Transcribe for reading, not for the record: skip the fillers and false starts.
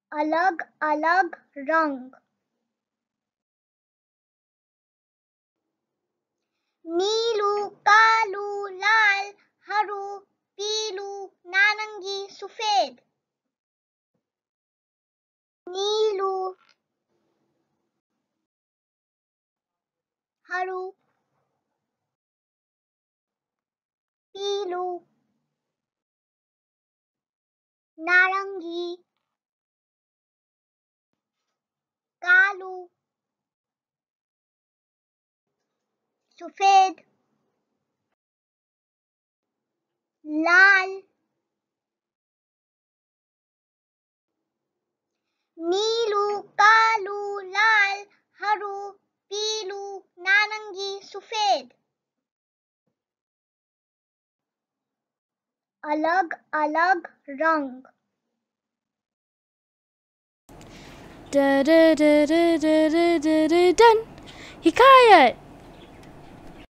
अलग अलग रंग। नीलू, कालू, लाल, हरू, पीलू, नारंगी, सफेद। नीलू, हरू, पीलू, नारंगी, कालू, सफेद, लाल। नीलू, कालू, लाल, हरू, पीलू, नारंगी, सफेद। अलग अलग रंग। Dun. Hikayat.